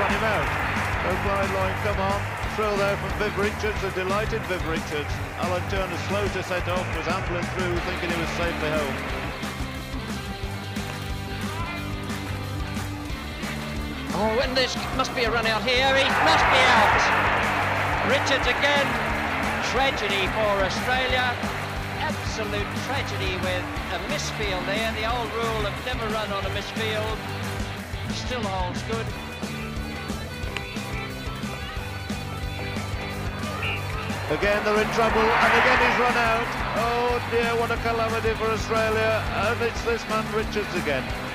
run him out. O'Brien line, come on. Throw there from Viv Richards, a delighted Viv Richards. Alan Turner slow to set off, was ambling through, thinking he was safely home. Oh, and there must be a run out here. He must be out. Richards again. Tragedy for Australia. Absolute tragedy with a misfield there. The old rule of never run on a misfield still holds good. Again they're in trouble, and again he's run out. Oh dear, what a calamity for Australia. And it's this man Richards again.